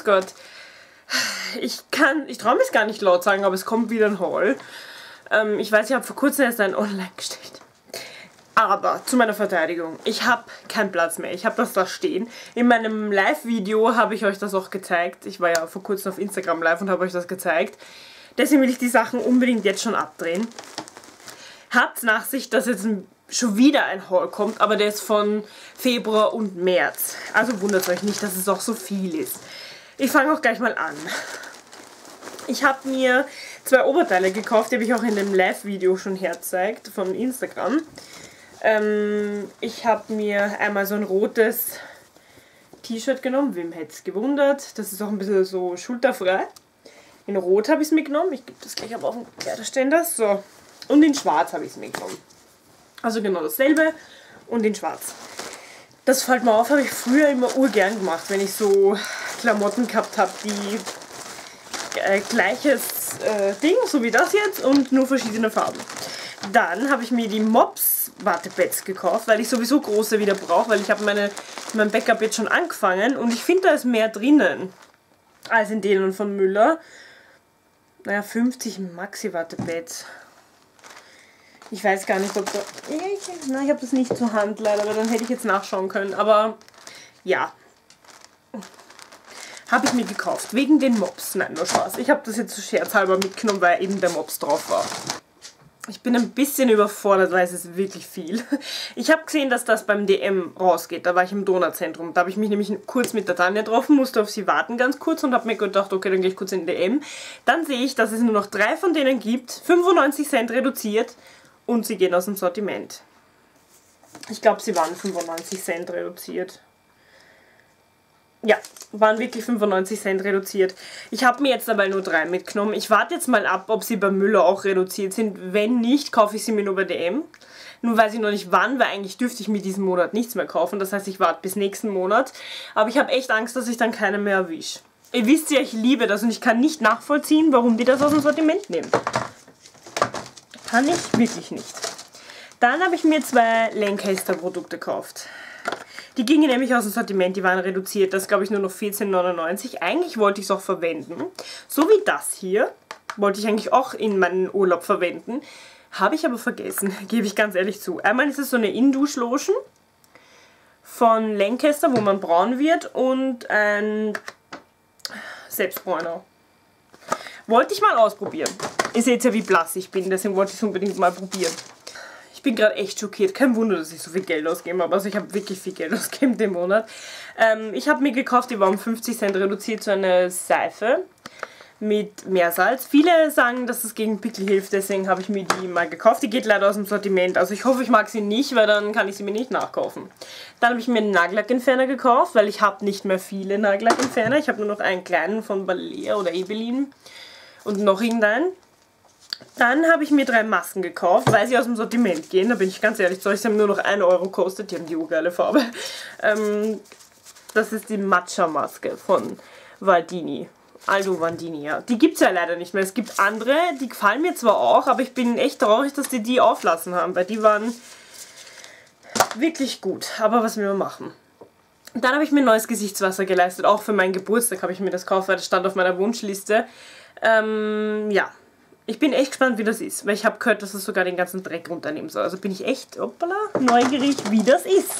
Gott. Ich traue mich gar nicht laut sagen, aber es kommt wieder ein Haul. Ich weiß, ich habe vor kurzem erst einen online gestellt. Aber zu meiner Verteidigung, ich habe keinen Platz mehr. Ich habe das da stehen. In meinem Live-Video habe ich euch das auch gezeigt. Ich war ja vor kurzem auf Instagram live und habe euch das gezeigt. Deswegen will ich die Sachen unbedingt jetzt schon abdrehen. Habt Nachsicht, dass jetzt schon wieder ein Haul kommt, aber der ist von Februar und März. Also wundert euch nicht, dass es auch so viel ist. Ich fange auch gleich mal an. Ich habe mir 2 Oberteile gekauft, die habe ich auch in dem Live-Video schon hergezeigt von Instagram. Ich habe mir einmal so ein rotes T-Shirt genommen, wem hätte es gewundert. Das ist auch ein bisschen so schulterfrei. In Rot habe ich es mitgenommen. Ich gebe das gleich aber auf den Kleiderständer. So. Und in Schwarz habe ich es mitgenommen. Also genau dasselbe und in Schwarz. Das fällt mir auf, habe ich früher immer urgern gemacht, wenn ich so Klamotten gehabt habe, die gleiches Ding, so wie das jetzt, und nur verschiedene Farben. Dann habe ich mir die Mops Wattepads gekauft, weil ich sowieso große wieder brauche, weil ich habe mein Backup jetzt schon angefangen und ich finde, da ist mehr drinnen als in denen von Müller. Naja, 50 Maxi Wattepads. Ich weiß gar nicht, ob da... Nein, ich habe das nicht zur Hand leider, aber dann hätte ich jetzt nachschauen können. Aber ja, habe ich mir gekauft. Wegen den Mops. Nein, nur Spaß. Ich habe das jetzt so scherzhalber mitgenommen, weil eben der Mops drauf war. Ich bin ein bisschen überfordert, weil es ist wirklich viel. Ich habe gesehen, dass das beim DM rausgeht. Da war ich im Donauzentrum. Da habe ich mich nämlich kurz mit der Tanja getroffen, musste auf sie warten ganz kurz und habe mir gedacht, okay, dann gehe ich kurz in den DM. Dann sehe ich, dass es nur noch 3 von denen gibt, 95 Cent reduziert und sie gehen aus dem Sortiment. Ich glaube, sie waren 95 Cent reduziert. Ja, waren wirklich 95 Cent reduziert. Ich habe mir jetzt dabei nur 3 mitgenommen. Ich warte jetzt mal ab, ob sie bei Müller auch reduziert sind. Wenn nicht, kaufe ich sie mir nur bei DM. Nur weiß ich noch nicht wann, weil eigentlich dürfte ich mir diesen Monat nichts mehr kaufen. Das heißt, ich warte bis nächsten Monat. Aber ich habe echt Angst, dass ich dann keine mehr erwische. Ihr wisst ja, ich liebe das und ich kann nicht nachvollziehen, warum die das aus dem Sortiment nehmen. Kann ich wirklich nicht. Dann habe ich mir 2 Lancaster-Produkte gekauft. Die gingen nämlich aus dem Sortiment, die waren reduziert. Das glaube ich nur noch 14,99 €. Eigentlich wollte ich es auch verwenden. So wie das hier wollte ich eigentlich auch in meinen Urlaub verwenden. Habe ich aber vergessen, gebe ich ganz ehrlich zu. Einmal ist es so eine In-Dusch-Lotion von Lancaster, wo man braun wird, und ein Selbstbräuner. Wollte ich mal ausprobieren. Ihr seht ja, wie blass ich bin, deswegen wollte ich es unbedingt mal probieren. Ich bin gerade echt schockiert. Kein Wunder, dass ich so viel Geld ausgebe, aber also ich habe wirklich viel Geld ausgegeben den Monat. Ich habe mir gekauft, die war um 50 Cent reduziert, so eine Seife mit Meersalz. Viele sagen, dass es gegen Pickel hilft, deswegen habe ich mir die mal gekauft. Die geht leider aus dem Sortiment, also ich hoffe, ich mag sie nicht, weil dann kann ich sie mir nicht nachkaufen. Dann habe ich mir einen Nagellackentferner gekauft, weil ich habe nicht mehr viele Nagellackentferner. Ich habe nur noch einen kleinen von Balea oder Ebelin und noch irgendeinen. Dann habe ich mir 3 Masken gekauft, weil sie aus dem Sortiment gehen. Da bin ich ganz ehrlich, sie haben nur noch 1 € gekostet. Die haben die urgeile Farbe. Das ist die Matcha-Maske von Valdini. Aldo Vandini, ja. Die gibt es ja leider nicht mehr. Es gibt andere, die gefallen mir zwar auch, aber ich bin echt traurig, dass die auflassen haben, weil die waren wirklich gut. Aber was will man machen? Dann habe ich mir neues Gesichtswasser geleistet. Auch für meinen Geburtstag habe ich mir das gekauft, weil das stand auf meiner Wunschliste. Ja. Ich bin echt gespannt, wie das ist, weil ich habe gehört, dass es sogar den ganzen Dreck runternehmen soll. Also bin ich echt, hoppala, neugierig, wie das ist.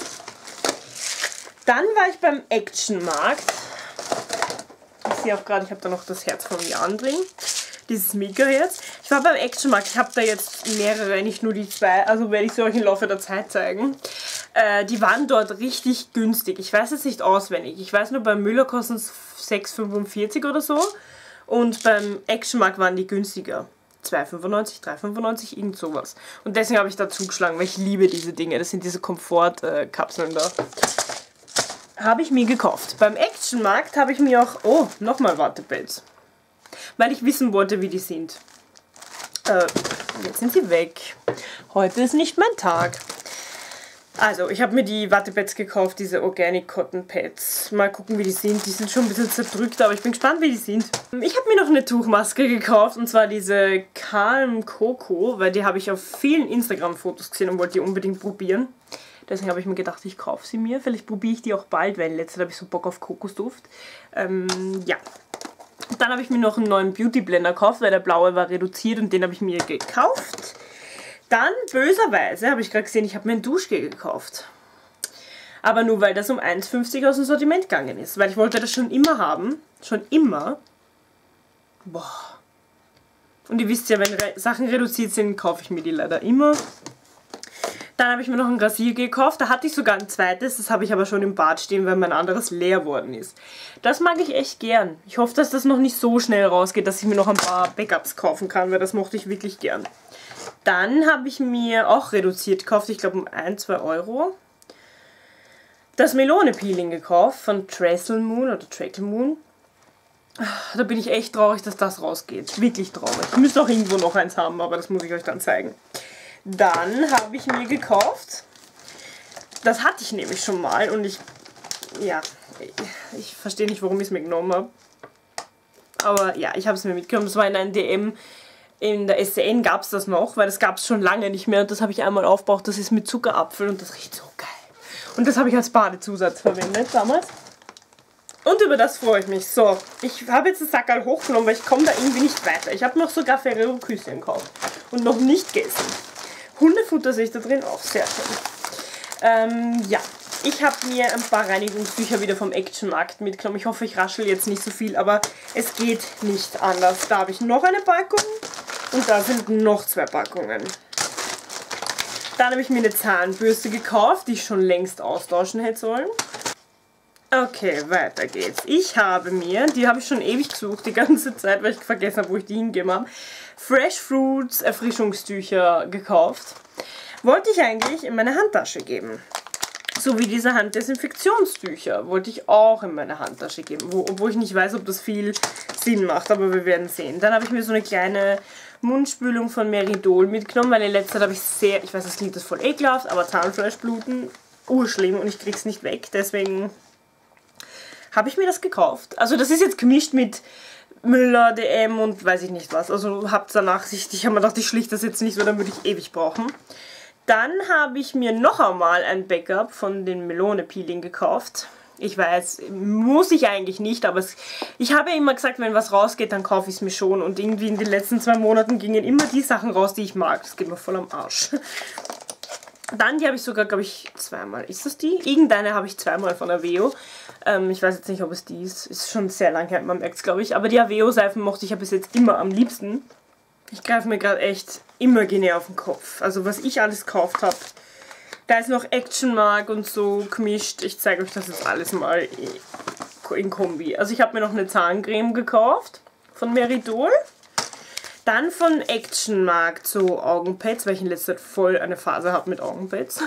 Dann war ich beim Actionmarkt. Ich sehe auch gerade, ich habe da noch das Herz von Jan drin. Dieses Mega-Herz. Ich war beim Actionmarkt. Ich habe da jetzt mehrere, nicht nur die 2. Also werde ich sie euch im Laufe der Zeit zeigen. Die waren dort richtig günstig. Ich weiß es nicht auswendig. Ich weiß nur, beim Müller kosten es 6,45 € oder so. Und beim Actionmarkt waren die günstiger. 2,95, 3,95, irgend sowas. Und deswegen habe ich da zugeschlagen, weil ich liebe diese Dinge. Das sind diese Komfortkapseln da. Habe ich mir gekauft. Beim Actionmarkt habe ich mir auch... Oh, nochmal Wattepads. Weil ich wissen wollte, wie die sind. Jetzt sind sie weg. Heute ist nicht mein Tag. Also, ich habe mir die Wattepads gekauft, diese Organic Cotton Pads. Mal gucken, wie die sind. Die sind schon ein bisschen zerdrückt, aber ich bin gespannt, wie die sind. Ich habe mir noch eine Tuchmaske gekauft, und zwar diese Calm Coco, weil die habe ich auf vielen Instagram-Fotos gesehen und wollte die unbedingt probieren. Deswegen habe ich mir gedacht, ich kaufe sie mir. Vielleicht probiere ich die auch bald, weil letztes habe ich so Bock auf Kokosduft. Ja. Dann habe ich mir noch einen neuen Beauty Blender gekauft, weil der blaue war reduziert und den habe ich mir gekauft. Dann, böserweise, habe ich gerade gesehen, ich habe mir ein Duschgel gekauft. Aber nur, weil das um 1,50 aus dem Sortiment gegangen ist. Weil ich wollte das schon immer haben. Schon immer. Boah. Und ihr wisst ja, wenn Sachen reduziert sind, kaufe ich mir die leider immer. Dann habe ich mir noch ein Rasiergel gekauft. Da hatte ich sogar ein zweites. Das habe ich aber schon im Bad stehen, weil mein anderes leer worden ist. Das mag ich echt gern. Ich hoffe, dass das noch nicht so schnell rausgeht, dass ich mir noch ein paar Backups kaufen kann, weil das mochte ich wirklich gern. Dann habe ich mir auch reduziert gekauft. Ich glaube um 1, 2 Euro. Das Melone-Peeling gekauft von Trestle Moon oder Treacle Moon. Da bin ich echt traurig, dass das rausgeht. Wirklich traurig. Ich müsste auch irgendwo noch eins haben, aber das muss ich euch dann zeigen. Dann habe ich mir gekauft, das hatte ich nämlich schon mal und ich verstehe nicht, warum ich es mir genommen habe. Aber ja, ich habe es mir mitgenommen. Das war in einem DM, in der SCN gab es das noch, weil das gab es schon lange nicht mehr und das habe ich einmal aufgebraucht. Das ist mit Zuckerapfel und das riecht so geil. Und das habe ich als Badezusatz verwendet damals. Und über das freue ich mich. So, ich habe jetzt das Sackerl hochgenommen, weil ich komme da irgendwie nicht weiter. Ich habe noch sogar Ferrero Küsschen gekauft und noch nicht gegessen. Hundefutter sehe ich da drin auch, sehr schön. Ja, ich habe mir ein paar Reinigungstücher wieder vom Actionmarkt mitgenommen. Ich hoffe, ich raschel jetzt nicht so viel, aber es geht nicht anders. Da habe ich noch eine Packung und da sind noch 2 Packungen. Dann habe ich mir eine Zahnbürste gekauft, die ich schon längst austauschen hätte sollen. Okay, weiter geht's. Ich habe mir, die habe ich schon ewig gesucht, die ganze Zeit, weil ich vergessen habe, wo ich die hingegeben habe, Fresh Fruits Erfrischungstücher gekauft. Wollte ich eigentlich in meine Handtasche geben. So wie diese Handdesinfektionstücher wollte ich auch in meine Handtasche geben. Obwohl ich nicht weiß, ob das viel Sinn macht, aber wir werden sehen. Dann habe ich mir so eine kleine Mundspülung von Meridol mitgenommen, weil in letzter Zeit habe ich sehr, ich weiß, das klingt das voll ekelhaft, aber Zahnfleischbluten, urschlimm und ich krieg's nicht weg, deswegen habe ich mir das gekauft. Also das ist jetzt gemischt mit Müller, DM und weiß ich nicht was. Also habt danach Sicht. Ich habe mir gedacht, ich schlicht das jetzt nicht so, dann würde ich ewig brauchen. Dann habe ich mir noch einmal ein Backup von den Melone Peeling gekauft. Ich weiß, muss ich eigentlich nicht, aber ich habe ja immer gesagt, wenn was rausgeht, dann kaufe ich es mir schon. Und irgendwie in den letzten 2 Monaten gingen immer die Sachen raus, die ich mag. Das geht mir voll am Arsch. Dann, die habe ich sogar, glaube ich, 2-mal. Ist das die? Irgendeine habe ich 2-mal von Aveo. Ich weiß jetzt nicht, ob es die ist. Ist schon sehr lange her, man merkt es, glaube ich. Aber die Aveo-Seifen mochte ich ja bis jetzt immer am liebsten. Ich greife mir gerade echt imaginär auf den Kopf. Also, was ich alles gekauft habe. Da ist noch Action Mark und so gemischt. Ich zeige euch das jetzt alles mal in Kombi. Also, ich habe mir noch eine Zahncreme gekauft von Meridol. Dann von Action Mark so Augenpads, weil ich in letzter Zeit voll eine Phase habe mit Augenpads.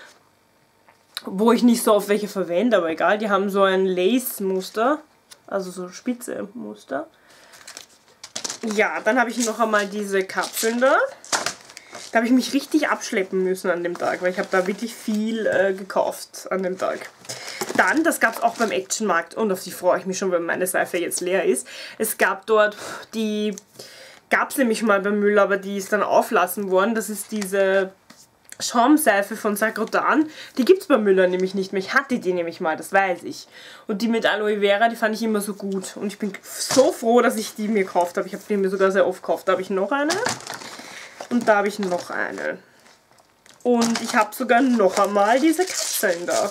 Wo ich nicht so oft welche verwende, aber egal. Die haben so ein Lace-Muster, also so spitze Muster. Ja, dann habe ich noch einmal diese Kapseln da. Da habe ich mich richtig abschleppen müssen an dem Tag, weil ich habe da wirklich viel gekauft an dem Tag. Dann, das gab es auch beim Action Markt und auf die freue ich mich schon, weil meine Seife jetzt leer ist. Es gab dort die... Gab es nämlich mal beim Müll, aber die ist dann auflassen worden. Das ist diese Schaumseife von Sagrotan. Die gibt es beim Müller nämlich nicht mehr. Ich hatte die nämlich mal, das weiß ich. Und die mit Aloe Vera, die fand ich immer so gut. Und ich bin so froh, dass ich die mir gekauft habe. Ich habe die mir sogar sehr oft gekauft. Da habe ich noch eine. Und da habe ich noch eine. Und ich habe sogar noch einmal diese Kapseln da.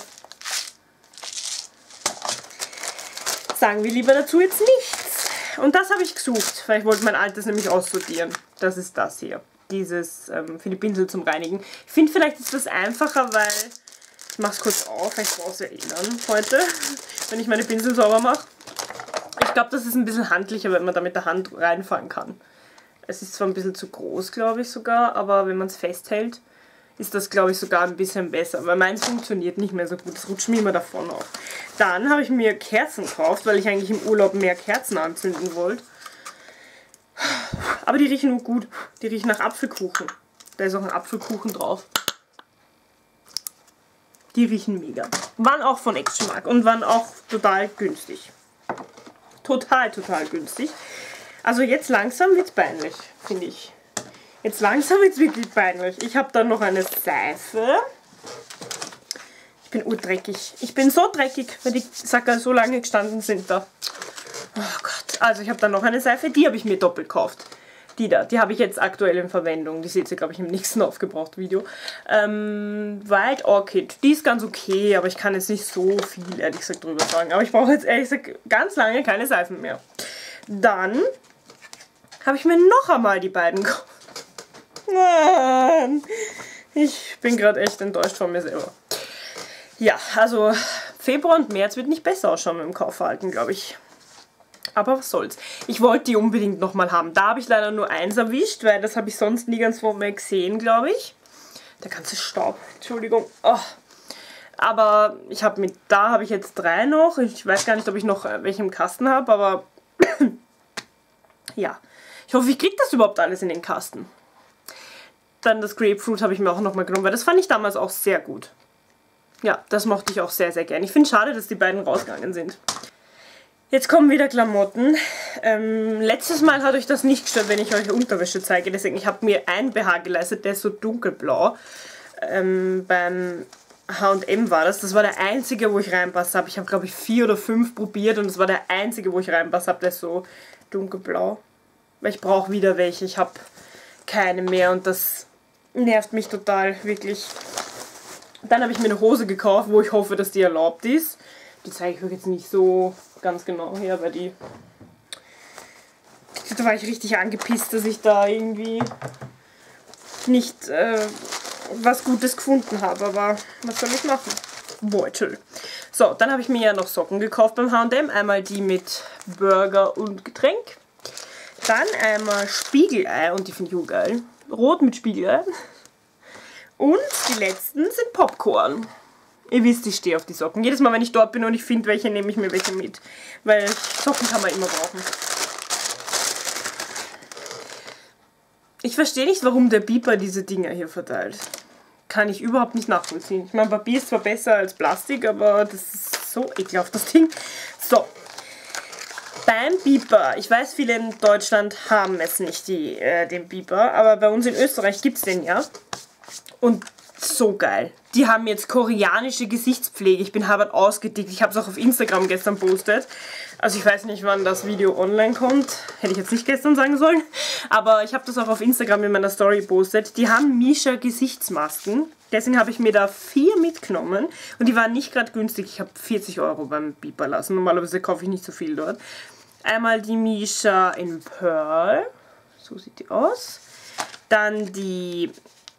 Sagen wir lieber dazu jetzt nichts. Und das habe ich gesucht, weil ich wollte mein altes nämlich aussortieren. Das ist das hier. Dieses für die Pinsel zum Reinigen. Ich finde, vielleicht ist das einfacher, weil... Ich mache es kurz auf, weil ich brauche es ja eh dann heute, wenn ich meine Pinsel sauber mache. Ich glaube, das ist ein bisschen handlicher, wenn man da mit der Hand reinfahren kann. Es ist zwar ein bisschen zu groß, glaube ich sogar, aber wenn man es festhält, ist das, glaube ich, sogar ein bisschen besser. Weil meins funktioniert nicht mehr so gut. Das rutscht mir immer davon auf. Dann habe ich mir Kerzen gekauft, weil ich eigentlich im Urlaub mehr Kerzen anzünden wollte. Aber die riechen nur gut. Die riechen nach Apfelkuchen. Da ist auch ein Apfelkuchen drauf. Die riechen mega. Waren auch von Action Mark und waren auch total günstig. Total günstig. Also jetzt langsam wird es peinlich, finde ich. Jetzt langsam wird es wirklich peinlich. Ich habe dann noch eine Seife. Ich bin urdreckig. Ich bin so dreckig, weil die Sackerl so lange gestanden sind da. Oh Gott. Also ich habe dann noch eine Seife, die habe ich mir doppelt gekauft. Die da, die habe ich jetzt aktuell in Verwendung. Die seht ihr, glaube ich, im nächsten Aufgebraucht-Video. Wild Orchid. Die ist ganz okay, aber ich kann jetzt nicht so viel, ehrlich gesagt, drüber sagen. Aber ich brauche jetzt, ehrlich gesagt, ganz lange keine Seifen mehr. Dann habe ich mir noch einmal die beiden gekauft. Mann. Ich bin gerade echt enttäuscht von mir selber. Ja, also Februar und März wird nicht besser ausschauen mit dem Kaufverhalten, glaube ich. Aber was soll's. Ich wollte die unbedingt nochmal haben. Da habe ich leider nur eins erwischt, weil das habe ich sonst nie ganz vor mir gesehen, glaube ich. Der ganze Staub, Entschuldigung. Oh. Aber da habe ich jetzt 3 noch. Ich weiß gar nicht, ob ich noch welche im Kasten habe, aber ja. Ich hoffe, ich kriege das überhaupt alles in den Kasten. Dann das Grapefruit habe ich mir auch nochmal genommen, weil das fand ich damals auch sehr gut. Ja, das mochte ich auch sehr, sehr gern. Ich finde es schade, dass die beiden rausgegangen sind. Jetzt kommen wieder Klamotten. Letztes Mal hat euch das nicht gestört, wenn ich euch Unterwäsche zeige. Deswegen, ich habe mir ein BH geleistet, der ist so dunkelblau. Beim H&M war das. Das war der einzige, wo ich reinpasst habe. Ich habe, glaube ich, 4 oder 5 probiert und das war der einzige, wo ich reinpasst habe. Der ist so dunkelblau. Weil ich brauche wieder welche. Ich habe keine mehr und das nervt mich total, wirklich. Dann habe ich mir eine Hose gekauft, wo ich hoffe, dass die erlaubt ist. Die zeige ich euch jetzt nicht so ganz genau her, weil da war ich richtig angepisst, dass ich da irgendwie nicht was Gutes gefunden habe, aber was soll ich machen? Beutel. So, dann habe ich mir ja noch Socken gekauft beim H&M. Einmal die mit Burger und Getränk. Dann einmal Spiegelei und die finde ich auch geil. Rot mit Spiegelei. Und die letzten sind Popcorn. Ihr wisst, ich stehe auf die Socken. Jedes Mal, wenn ich dort bin und ich finde welche, nehme ich mir welche mit. Weil Socken kann man immer brauchen. Ich verstehe nicht, warum der Biber diese Dinger hier verteilt. Kann ich überhaupt nicht nachvollziehen. Ich meine, Papier ist zwar besser als Plastik, aber das ist so ekelhaft, das Ding. So. Beim Biber, ich weiß, viele in Deutschland haben es nicht, den Biber, aber bei uns in Österreich gibt es den ja. Und so geil. Die haben jetzt koreanische Gesichtspflege. Ich bin Harvard ausgedickt. Ich habe es auch auf Instagram gestern postet. Also ich weiß nicht, wann das Video online kommt. Hätte ich jetzt nicht gestern sagen sollen. Aber ich habe das auch auf Instagram in meiner Story postet. Die haben Misha Gesichtsmasken. Deswegen habe ich mir da 4 mitgenommen. Und die waren nicht gerade günstig. Ich habe 40 € beim Biber lassen. Normalerweise kaufe ich nicht so viel dort. Einmal die Misha in Pearl. So sieht die aus. Dann die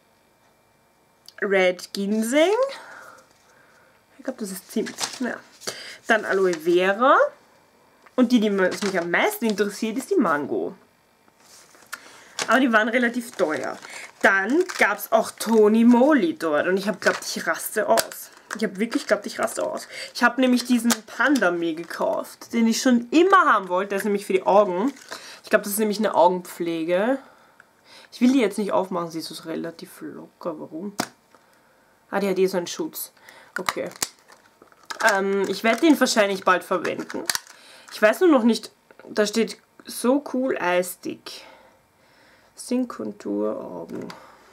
Red Ginseng. Ich glaube, das ist Zimt. Ja. Dann Aloe Vera. Und die mich am meisten interessiert, ist die Mango. Aber die waren relativ teuer. Dann gab es auch Tony Moly dort. Und ich habe geglaubt, ich raste aus. Ich habe wirklich geglaubt, ich raste aus. Ich habe nämlich diesen Panda mir gekauft, den ich schon immer haben wollte. Der ist nämlich für die Augen. Ich glaube, das ist nämlich eine Augenpflege. Ich will die jetzt nicht aufmachen, sie ist so relativ locker. Warum? Ah, die hat hier so einen Schutz. Okay. Ich werde den wahrscheinlich bald verwenden. Ich weiß nur noch nicht, da steht so cool Eyestick. Skin-Kontur Augen.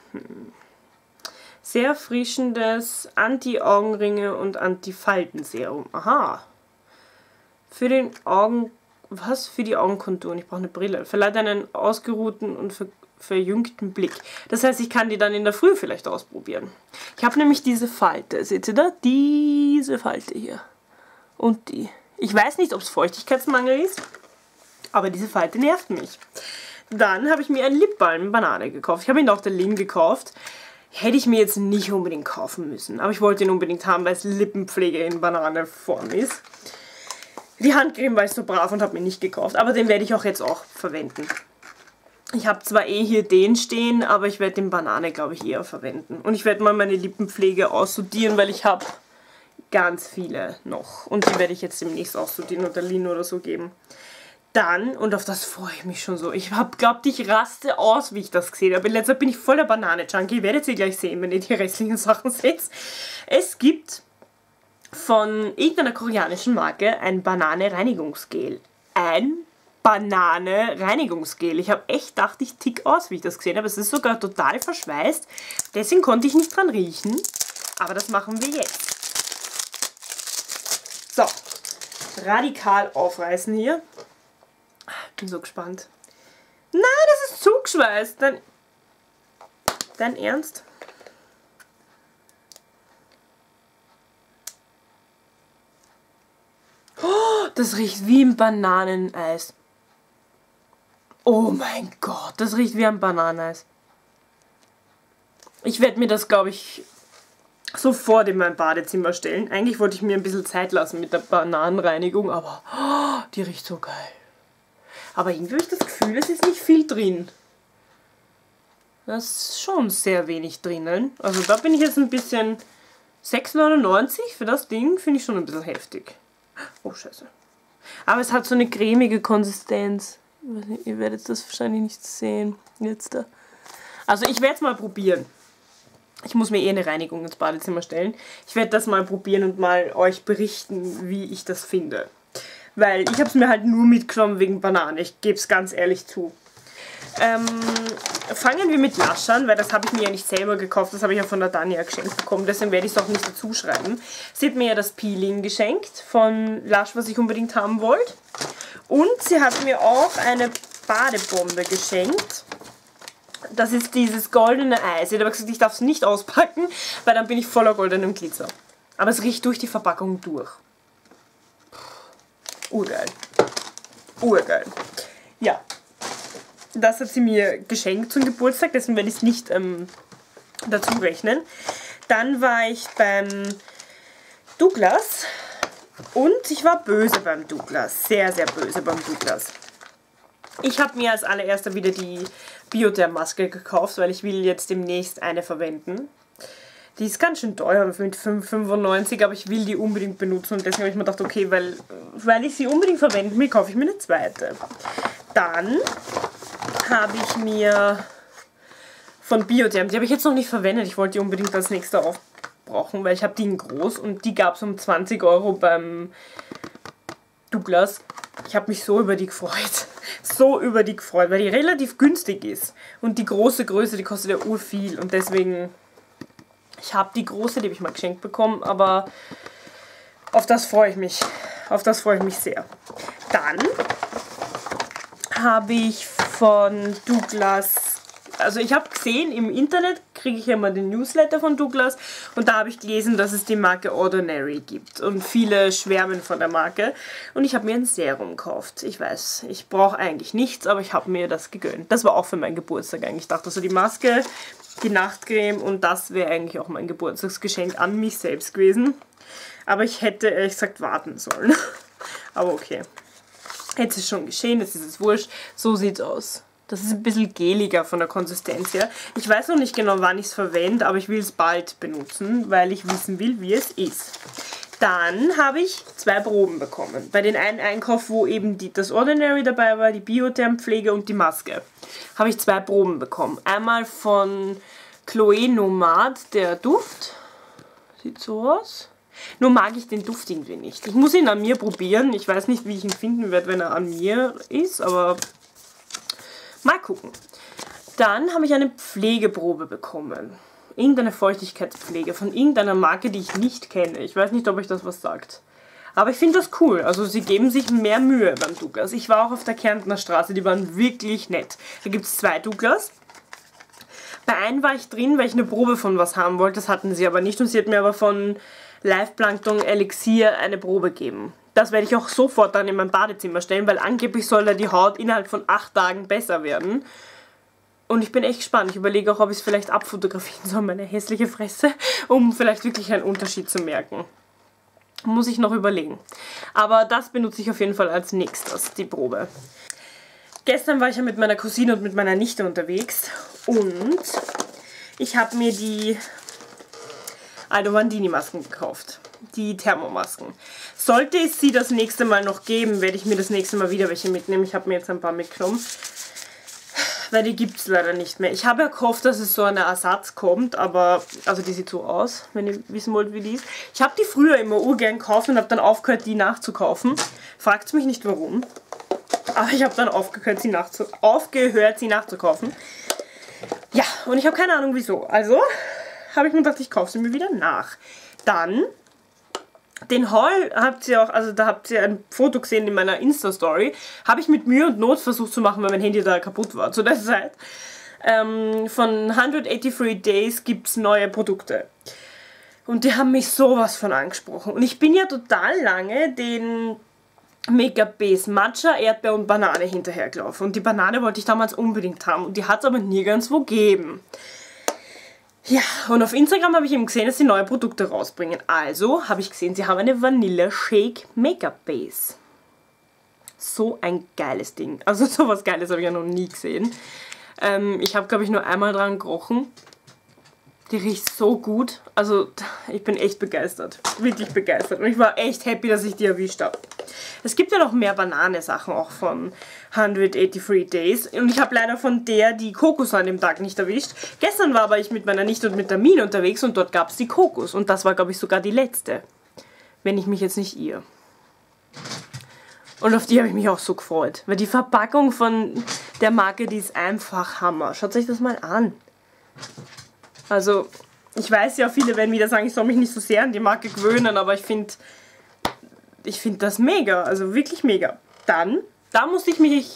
Sehr erfrischendes Anti-Augenringe und Anti-Falten-Serum. Aha. Für den Augen... Was? Für die Augenkonturen. Ich brauche eine Brille. Verleiht einen ausgeruhten und verjüngten Blick. Das heißt, ich kann die dann in der Früh vielleicht ausprobieren. Ich habe nämlich diese Falte. Seht ihr da? Diese Falte hier. Und die. Ich weiß nicht, ob es Feuchtigkeitsmangel ist, aber diese Falte nervt mich. Dann habe ich mir einen Lipbalm Banane gekauft. Ich habe ihn auf der Lim gekauft. Hätte ich mir jetzt nicht unbedingt kaufen müssen. Aber ich wollte ihn unbedingt haben, weil es Lippenpflege in Bananenform ist. Die Handcreme war ich so brav und habe mir nicht gekauft. Aber den werde ich auch jetzt auch verwenden. Ich habe zwar hier den stehen, aber ich werde den Banane, glaube ich, eher verwenden. Und ich werde mal meine Lippenpflege aussortieren, weil ich habe ganz viele noch. Und die werde ich jetzt demnächst aussortieren oder Lino oder so geben. Dann, und auf das freue ich mich schon so, ich habe glaubt, ich raste aus, wie ich das gesehen habe. In letzter Zeit bin ich voller Banane-Junkie. Ihr werdet sie gleich sehen, wenn ihr die restlichen Sachen seht. Es gibt von irgendeiner koreanischen Marke ein Banane-Reinigungsgel. Ein Banane-Reinigungsgel. Ich habe echt gedacht, ich tick aus, wie ich das gesehen habe. Es ist sogar total verschweißt. Deswegen konnte ich nicht dran riechen. Aber das machen wir jetzt. So, radikal aufreißen hier. Bin so gespannt. Nein, das ist zugeschweißt. Dein Ernst? Oh, das riecht wie ein Bananeneis. Oh mein Gott, das riecht wie ein Bananeneis. Ich werde mir das, glaube ich, sofort in mein Badezimmer stellen. Eigentlich wollte ich mir ein bisschen Zeit lassen mit der Bananenreinigung, aber oh, die riecht so geil. Aber irgendwie habe ich das Gefühl, es ist nicht viel drin. Das ist schon sehr wenig drinnen. Also da bin ich jetzt ein bisschen... 6,99 für das Ding finde ich schon ein bisschen heftig. Oh, scheiße. Aber es hat so eine cremige Konsistenz. Ihr werdet das wahrscheinlich nicht sehen. Jetzt da. Also ich werde es mal probieren. Ich muss mir eine Reinigung ins Badezimmer stellen. Ich werde das mal probieren und mal euch berichten, wie ich das finde. Weil ich habe es mir halt nur mitgenommen wegen Banane. Ich gebe es ganz ehrlich zu. Fangen wir mit Lush an, weil das habe ich mir ja nicht selber gekauft. Das habe ich ja von der Dania geschenkt bekommen. Deswegen werde ich es auch nicht dazu schreiben. Sie hat mir ja das Peeling geschenkt von Lush, was ich unbedingt haben wollte. Und sie hat mir auch eine Badebombe geschenkt. Das ist dieses goldene Eis. Sie hat aber gesagt, ich darf es nicht auspacken, weil dann bin ich voller goldenem Glitzer. Aber es riecht durch die Verpackung durch. Urgeil. Urgeil. Ja. Das hat sie mir geschenkt zum Geburtstag, deswegen werde ich es nicht dazu rechnen. Dann war ich beim Douglas und ich war böse beim Douglas. Sehr, sehr böse beim Douglas. Ich habe mir als allererster wieder die Biotherm-Maske gekauft, weil ich will jetzt demnächst eine verwenden. Die ist ganz schön teuer mit 5,95, aber ich will die unbedingt benutzen und deswegen habe ich mir gedacht, okay, weil ich sie unbedingt verwenden will, kaufe ich mir eine zweite. Dann habe ich mir von Biotherm, die habe ich jetzt noch nicht verwendet, ich wollte die unbedingt als nächste aufbrauchen, weil ich habe die in groß und die gab es um 20 € beim Douglas. Ich habe mich so über die gefreut. So über die gefreut, weil die relativ günstig ist. Und die große Größe, die kostet ja urviel und deswegen... Ich habe die große, die habe ich mal geschenkt bekommen, aber auf das freue ich mich. Auf das freue ich mich sehr. Dann habe ich von Douglas, also ich habe gesehen, im Internet kriege ich ja immer den Newsletter von Douglas und da habe ich gelesen, dass es die Marke Ordinary gibt und viele schwärmen von der Marke und ich habe mir ein Serum gekauft. Ich weiß, ich brauche eigentlich nichts, aber ich habe mir das gegönnt. Das war auch für meinen Geburtstag eigentlich. Ich dachte so, die Maske, die Nachtcreme und das wäre eigentlich auch mein Geburtstagsgeschenk an mich selbst gewesen. Aber ich hätte ehrlich gesagt warten sollen. Aber okay. Jetzt ist schon geschehen, jetzt ist es wurscht. So sieht's aus. Das ist ein bisschen geliger von der Konsistenz her. Ich weiß noch nicht genau, wann ich es verwende, aber ich will es bald benutzen, weil ich wissen will, wie es ist. Dann habe ich 2 Proben bekommen. Bei den einen Einkauf, wo eben das Ordinary dabei war, die Biotherm-Pflege und die Maske, habe ich 2 Proben bekommen. Einmal von Chloé Nomad, der Duft. Sieht so aus. Nur mag ich den Duft irgendwie nicht. Ich muss ihn an mir probieren. Ich weiß nicht, wie ich ihn finden werde, wenn er an mir ist, aber mal gucken. Dann habe ich eine Pflegeprobe bekommen. Irgendeine Feuchtigkeitspflege von irgendeiner Marke, die ich nicht kenne. Ich weiß nicht, ob euch das was sagt. Aber ich finde das cool. Also sie geben sich mehr Mühe beim Douglas. Ich war auch auf der Kärntner Straße, die waren wirklich nett. Da gibt es 2 Douglas. Bei einem war ich drin, weil ich eine Probe von was haben wollte. Das hatten sie aber nicht. Und sie hat mir aber von Live Plankton Elixier eine Probe geben. Das werde ich auch sofort dann in mein Badezimmer stellen, weil angeblich soll da die Haut innerhalb von 8 Tagen besser werden. Und ich bin echt gespannt. Ich überlege auch, ob ich es vielleicht abfotografieren soll, meine hässliche Fresse, um vielleicht wirklich einen Unterschied zu merken. Muss ich noch überlegen. Aber das benutze ich auf jeden Fall als nächstes, die Probe. Gestern war ich ja mit meiner Cousine und mit meiner Nichte unterwegs und ich habe mir die Aldo Vandini Masken gekauft. Die Thermomasken. Sollte es sie das nächste Mal noch geben, werde ich mir das nächste Mal wieder welche mitnehmen. Ich habe mir jetzt ein paar mitgenommen. Weil die gibt es leider nicht mehr. Ich habe ja gehofft, dass es so ein Ersatz kommt, aber, also die sieht so aus, wenn ihr wissen wollt, wie die ist. Ich habe die früher immer urgern gekauft und habe dann aufgehört, die nachzukaufen. Fragt mich nicht warum, aber ich habe dann aufgehört, sie nachzukaufen. Ja, und ich habe keine Ahnung wieso. Also habe ich mir gedacht, ich kaufe sie mir wieder nach. Dann Den Haul habt ihr auch, also da habt ihr ein Foto gesehen in meiner Insta-Story, habe ich mit Mühe und Not versucht zu machen, weil mein Handy da kaputt war zu der Zeit. Von 183 Days gibt es neue Produkte. Und die haben mich sowas von angesprochen. Und ich bin ja total lange den Make-up Base Matcha, Erdbeer und Banane hinterhergelaufen. Und die Banane wollte ich damals unbedingt haben. Und die hat es aber nirgendwo gegeben. Ja, und auf Instagram habe ich eben gesehen, dass sie neue Produkte rausbringen. Also habe ich gesehen, sie haben eine Vanilla Shake Make-up Base. So ein geiles Ding. Also sowas Geiles habe ich ja noch nie gesehen. Ich habe, glaube ich, nur einmal dran gerochen. Die riecht so gut. Also ich bin echt begeistert. Wirklich begeistert. Und ich war echt happy, dass ich die erwischt habe. Es gibt ja noch mehr Banane-Sachen auch von 183 Days. Und ich habe leider von der die Kokos an dem Tag nicht erwischt. Gestern war aber ich mit meiner Nichte und mit der Mine unterwegs und dort gab es die Kokos. Und das war, glaube ich, sogar die letzte. Wenn ich mich jetzt nicht irre. Und auf die habe ich mich auch so gefreut. Weil die Verpackung von der Marke, die ist einfach Hammer. Schaut euch das mal an. Also, ich weiß ja, viele werden wieder sagen, ich soll mich nicht so sehr an die Marke gewöhnen, aber ich finde das mega, also wirklich mega. Dann, da musste ich mich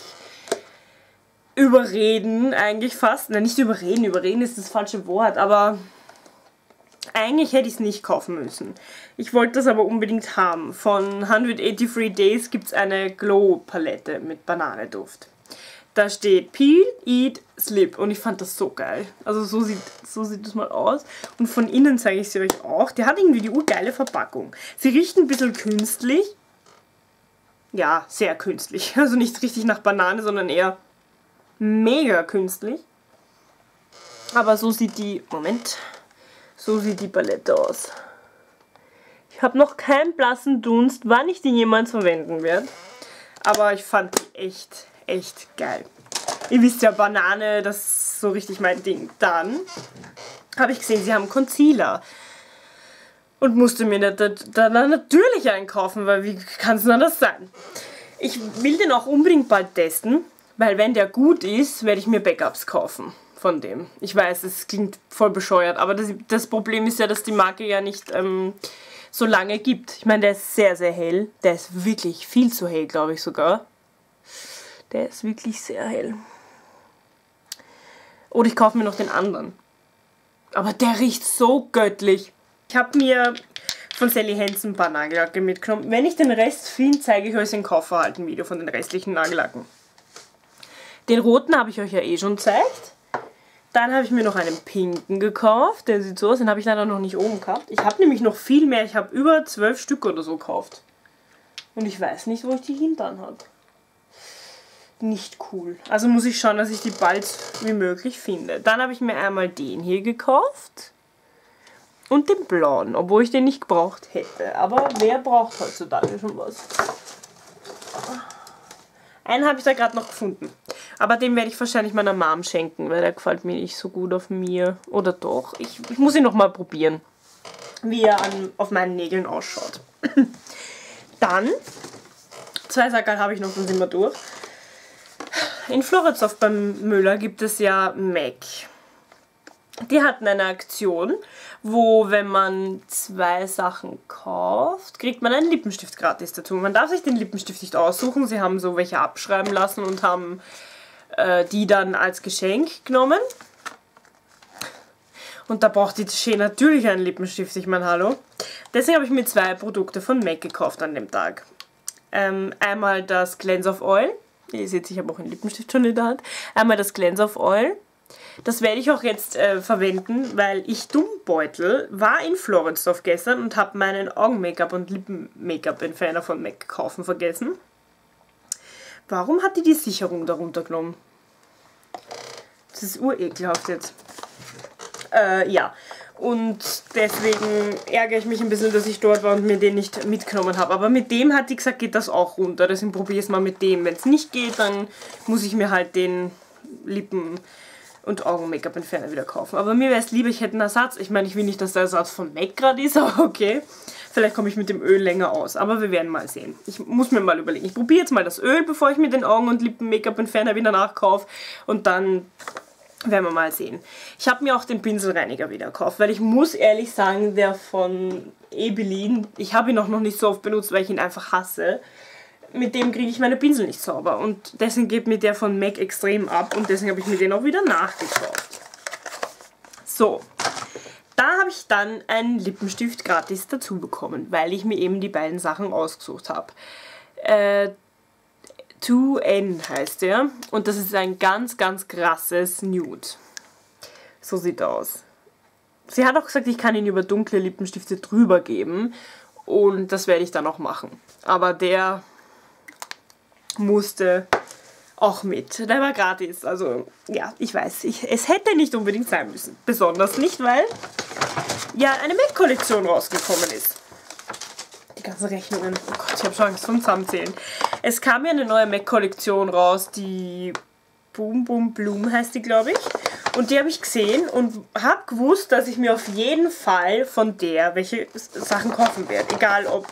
überreden, eigentlich fast. Nein, nicht überreden, überreden ist das falsche Wort, aber eigentlich hätte ich es nicht kaufen müssen. Ich wollte das aber unbedingt haben. Von 183 Days gibt es eine Glow-Palette mit Bananenduft. Da steht Peel, Eat, Slip und ich fand das so geil. Also so sieht das mal aus. Und von innen zeige ich sie euch auch. Die hat irgendwie die urgeile Verpackung. Sie riecht ein bisschen künstlich. Ja, sehr künstlich. Also nicht richtig nach Banane, sondern eher mega künstlich. Aber so sieht die, Moment, so sieht die Palette aus. Ich habe noch keinen blassen Dunst, wann ich die jemals verwenden werde. Aber ich fand die echt geil. Ihr wisst ja, Banane, das ist so richtig mein Ding. Dann habe ich gesehen, sie haben Concealer. Und musste mir dann natürlich einkaufen, weil wie kann es denn das sein? Ich will den auch unbedingt bald testen, weil wenn der gut ist, werde ich mir Backups kaufen von dem. Ich weiß, es klingt voll bescheuert, aber das Problem ist ja, dass die Marke ja nicht so lange gibt. Ich meine, der ist sehr, sehr hell. Der ist wirklich viel zu hell, glaube ich sogar. Der ist wirklich sehr hell. Oder ich kaufe mir noch den anderen. Aber der riecht so göttlich. Ich habe mir von Sally Hansen ein paar Nagellacke mitgenommen. Wenn ich den Rest finde, zeige ich euch ein Kaufverhalten-Video von den restlichen Nagellacken. Den roten habe ich euch ja eh schon gezeigt. Dann habe ich mir noch einen pinken gekauft. Der sieht so aus, den habe ich leider noch nicht oben gehabt. Ich habe nämlich noch viel mehr. Ich habe über 12 Stück oder so gekauft. Und ich weiß nicht, wo ich die hintern habe. Nicht cool. Also muss ich schauen, dass ich die bald wie möglich finde. Dann habe ich mir einmal den hier gekauft. Und den blauen, obwohl ich den nicht gebraucht hätte. Aber wer braucht heutzutage schon was? Einen habe ich da gerade noch gefunden. Aber den werde ich wahrscheinlich meiner Mom schenken, weil der gefällt mir nicht so gut auf mir. Oder doch? Ich muss ihn noch mal probieren, wie er auf meinen Nägeln ausschaut. Dann, 2 Sackerl habe ich noch, dann sind wir durch. In Floridsdorf beim Müller gibt es ja MAC. Die hatten eine Aktion, wo, wenn man 2 Sachen kauft, kriegt man einen Lippenstift gratis dazu. Man darf sich den Lippenstift nicht aussuchen. Sie haben so welche abschreiben lassen und haben die dann als Geschenk genommen. Und da braucht die Shea natürlich einen Lippenstift. Ich meine, hallo. Deswegen habe ich mir 2 Produkte von MAC gekauft an dem Tag. Einmal das Cleanse of Oil. Ihr seht, ich habe auch einen Lippenstift schon in der Hand. Einmal das Cleanse of Oil. Das werde ich auch jetzt verwenden, weil ich Dummbeutel war in Floridsdorf gestern und habe meinen Augen-Make-up und Lippen-Make-up-Entferner von MAC kaufen vergessen. Warum hat die Sicherung darunter genommen? Das ist urekelhaft jetzt. Ja. Und deswegen ärgere ich mich ein bisschen, dass ich dort war und mir den nicht mitgenommen habe. Aber mit dem hat die gesagt, geht das auch runter. Deswegen probiere ich es mal mit dem. Wenn es nicht geht, dann muss ich mir halt den Lippen- und Augen-Make-up-Entferner wieder kaufen. Aber mir wäre es lieber, ich hätte einen Ersatz. Ich meine, ich will nicht, dass der Ersatz von MAC gerade ist, aber okay. Vielleicht komme ich mit dem Öl länger aus. Aber wir werden mal sehen. Ich muss mir mal überlegen. Ich probiere jetzt mal das Öl, bevor ich mir den Augen- und Lippen-Make-up-Entferner wieder nachkaufe. Und dann Werden wir mal sehen. Ich habe mir auch den Pinselreiniger wieder gekauft, weil ich muss ehrlich sagen, der von Ebelin, ich habe ihn auch noch nicht so oft benutzt, weil ich ihn einfach hasse. Mit dem kriege ich meine Pinsel nicht sauber und deswegen geht mir der von MAC extrem ab und deswegen habe ich mir den auch wieder nachgekauft. So, da habe ich dann einen Lippenstift gratis dazu bekommen, weil ich mir eben die beiden Sachen ausgesucht habe. 2N heißt der und das ist ein ganz, ganz krasses Nude. So sieht er aus. Sie hat auch gesagt, ich kann ihn über dunkle Lippenstifte drüber geben und das werde ich dann auch machen. Aber der musste auch mit. Der war gratis, also ja, ich weiß, es hätte nicht unbedingt sein müssen. Besonders nicht, weil ja eine MAC-Kollektion rausgekommen ist. Die ganzen Rechnungen. Oh Gott, ich habe schon Angst vom Zusammenzählen. Es kam ja eine neue MAC-Kollektion raus, die Boom Boom Bloom heißt die, glaube ich. Und die habe ich gesehen und habe gewusst, dass ich mir auf jeden Fall von der welche Sachen kaufen werde. Egal ob...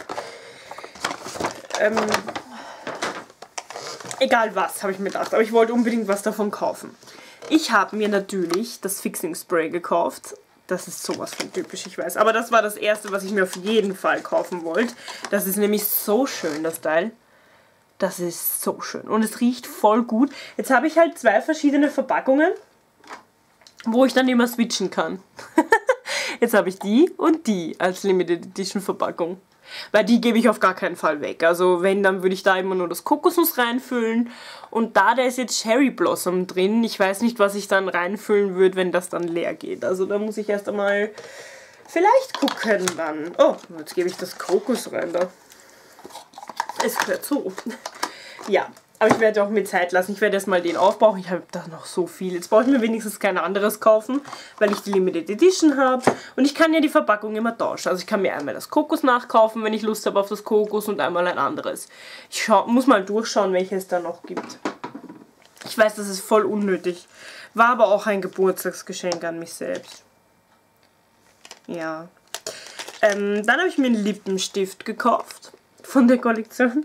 egal was, habe ich mir gedacht. Aber ich wollte unbedingt was davon kaufen. Ich habe mir natürlich das Fixing Spray gekauft. Das ist sowas von typisch, ich weiß. Aber das war das erste, was ich mir auf jeden Fall kaufen wollte. Das ist nämlich so schön, das Teil. Das ist so schön. Und es riecht voll gut. Jetzt habe ich halt 2 verschiedene Verpackungen, wo ich dann immer switchen kann. Jetzt habe ich die und die als Limited Edition Verpackung. Weil die gebe ich auf gar keinen Fall weg. Also wenn, dann würde ich da immer nur das Kokosnuss reinfüllen. Und da ist jetzt Cherry Blossom drin. Ich weiß nicht, was ich dann reinfüllen würde, wenn das dann leer geht. Also da muss ich erst einmal vielleicht gucken dann. Oh, jetzt gebe ich das Kokos rein da. Es gehört so. Ja, aber ich werde auch mit Zeit lassen. Ich werde erstmal den aufbrauchen. Ich habe da noch so viel. Jetzt brauche ich mir wenigstens kein anderes kaufen, weil ich die Limited Edition habe. Und ich kann ja die Verpackung immer tauschen. Also ich kann mir einmal das Kokos nachkaufen, wenn ich Lust habe auf das Kokos und einmal ein anderes. Ich muss mal durchschauen, welches es da noch gibt. Ich weiß, das ist voll unnötig. War aber auch ein Geburtstagsgeschenk an mich selbst. Ja. Dann habe ich mir einen Lippenstift gekauft von der Kollektion.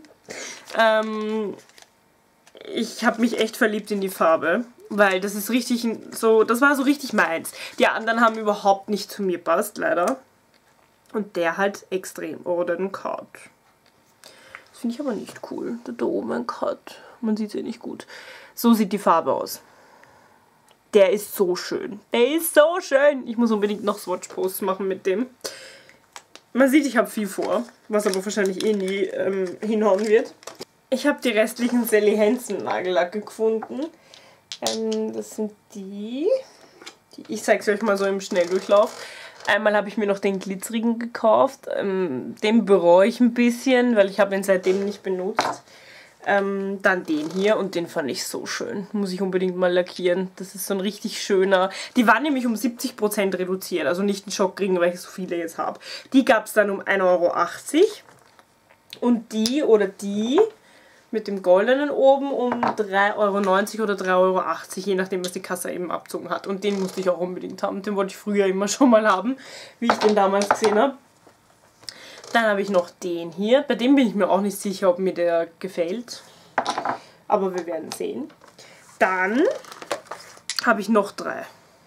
Ich habe mich echt verliebt in die Farbe, weil das ist richtig so, das war so richtig meins. Die anderen haben überhaupt nicht zu mir passt, leider. Und der halt extrem. Oh, den Cut. Das finde ich aber nicht cool. Da oben ein Cut. Man sieht es ja nicht gut. So sieht die Farbe aus. Der ist so schön. Der ist so schön. Ich muss unbedingt noch Swatch-Posts machen mit dem. Man sieht, ich habe viel vor, was aber wahrscheinlich eh nie hinhauen wird. Ich habe die restlichen Sally Hansen Nagellacke gefunden. Das sind die. Ich zeige es euch mal so im Schnelldurchlauf. Einmal habe ich mir noch den glitzerigen gekauft. Den bereue ich ein bisschen, weil ich habe ihn seitdem nicht benutzt. Dann den hier und den fand ich so schön. Muss ich unbedingt mal lackieren. Das ist so ein richtig schöner. Die waren nämlich um 70% reduziert. Also nicht einen Schock kriegen, weil ich so viele jetzt habe. Die gab es dann um 1,80 €. Und die oder die mit dem goldenen oben um 3,90 € oder 3,80 €, je nachdem, was die Kasse eben abzogen hat. Und den musste ich auch unbedingt haben. Den wollte ich früher immer schon mal haben, wie ich den damals gesehen habe. Dann habe ich noch den hier. Bei dem bin ich mir auch nicht sicher, ob mir der gefällt. Aber wir werden sehen. Dann habe ich noch 3.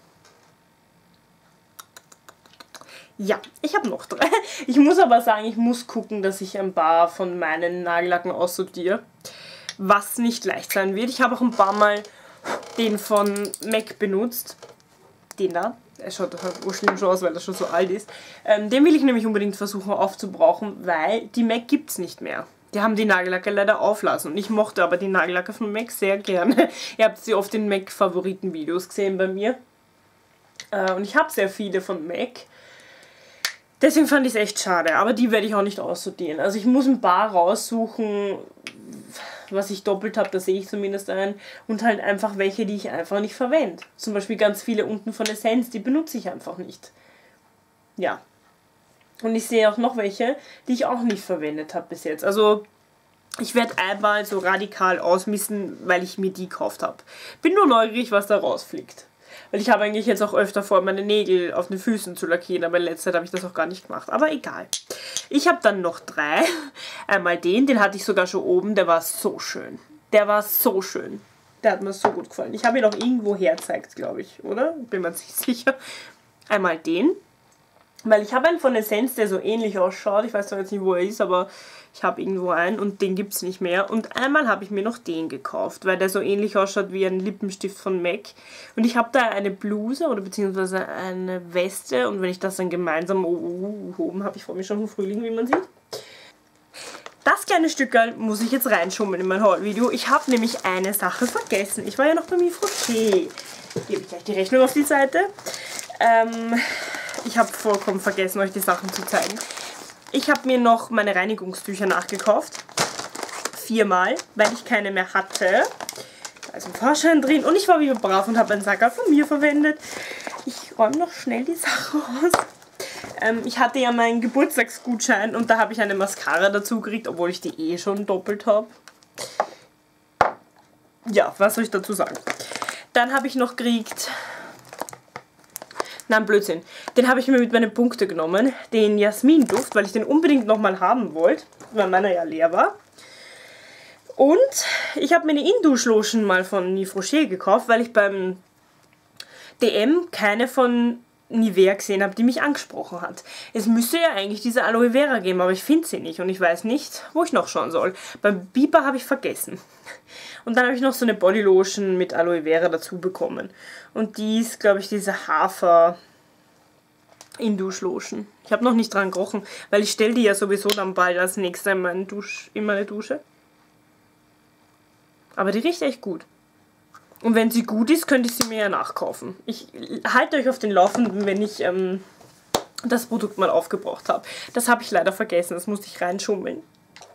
Ja, ich habe noch 3. Ich muss aber sagen, ich muss gucken, dass ich ein paar von meinen Nagellacken aussortiere. Was nicht leicht sein wird. Ich habe auch ein paar Mal den von MAC benutzt. Den da. Er schaut halt urschlimm schon aus, weil er schon so alt ist. Den will ich nämlich unbedingt versuchen aufzubrauchen, weil die MAC gibt es nicht mehr. Die haben die Nagellacke leider auflassen. Und ich mochte aber die Nagellacke von MAC sehr gerne. Ihr habt sie oft in MAC-Favoriten-Videos gesehen bei mir. Und ich habe sehr viele von MAC. Deswegen fand ich es echt schade. Aber die werde ich auch nicht aussortieren. Also ich muss ein paar raussuchen, was ich doppelt habe, das sehe ich zumindest ein. Und halt einfach welche, die ich einfach nicht verwende. Zum Beispiel ganz viele unten von Essence, die benutze ich einfach nicht. Ja. Und ich sehe auch noch welche, die ich auch nicht verwendet habe bis jetzt. Also ich werde einmal so radikal ausmissen, weil ich mir die gekauft habe. Bin nur neugierig, was da rausfliegt. Weil ich habe eigentlich jetzt auch öfter vor, meine Nägel auf den Füßen zu lackieren, aber in letzter Zeit habe ich das auch gar nicht gemacht. Aber egal. Ich habe dann noch 3. Einmal den hatte ich sogar schon oben, der war so schön. Der war so schön. Der hat mir so gut gefallen. Ich habe ihn auch irgendwo hergezeigt, glaube ich, oder? Bin mir nicht sicher. Einmal den. Weil ich habe einen von Essence, der so ähnlich ausschaut. Ich weiß zwar jetzt nicht, wo er ist, aber ich habe irgendwo einen und den gibt es nicht mehr. Und einmal habe ich mir noch den gekauft, weil der so ähnlich ausschaut wie ein Lippenstift von MAC. Und ich habe da eine Bluse oder beziehungsweise eine Weste. Und wenn ich das dann gemeinsam oben habe, ich freue mich schon auf Frühling, wie man sieht. Das kleine Stückerl muss ich jetzt reinschummeln in mein Haul-Video. Ich habe nämlich eine Sache vergessen. Ich war ja noch bei Yves Rocher. Gebe ich gleich die Rechnung auf die Seite. Ich habe vollkommen vergessen, euch die Sachen zu zeigen. Ich habe mir noch meine Reinigungstücher nachgekauft. 4-mal, weil ich keine mehr hatte. Da ist ein Fahrschein drin und ich war wieder brav und habe einen Sackerl von mir verwendet. Ich räume noch schnell die Sache raus. Ich hatte ja meinen Geburtstagsgutschein und da habe ich eine Mascara dazu gekriegt, obwohl ich die eh schon doppelt habe. Ja, was soll ich dazu sagen? Dann habe ich noch gekriegt... Nein, Blödsinn. Den habe ich mir mit meinen Punkten genommen. Den Jasmin-Duft, weil ich den unbedingt nochmal haben wollte, weil meiner ja leer war. Und ich habe mir eine In-Dusch-Lotion mal von Yves Rocher gekauft, weil ich beim DM keine von Nivea gesehen habe, die mich angesprochen hat. Es müsste ja eigentlich diese Aloe Vera geben, aber ich finde sie nicht und ich weiß nicht, wo ich noch schauen soll. Beim Biber habe ich vergessen. Und dann habe ich noch so eine Bodylotion mit Aloe Vera dazu bekommen. Und die ist, glaube ich, diese Hafer In-Dusch-Lotion. Ich habe noch nicht dran gerochen, weil ich stelle die ja sowieso dann bald als nächstes in meine Dusche. Aber die riecht echt gut. Und wenn sie gut ist, könnte ich sie mir ja nachkaufen. Ich halte euch auf den Laufenden, wenn ich das Produkt mal aufgebraucht habe. Das habe ich leider vergessen, das musste ich reinschummeln.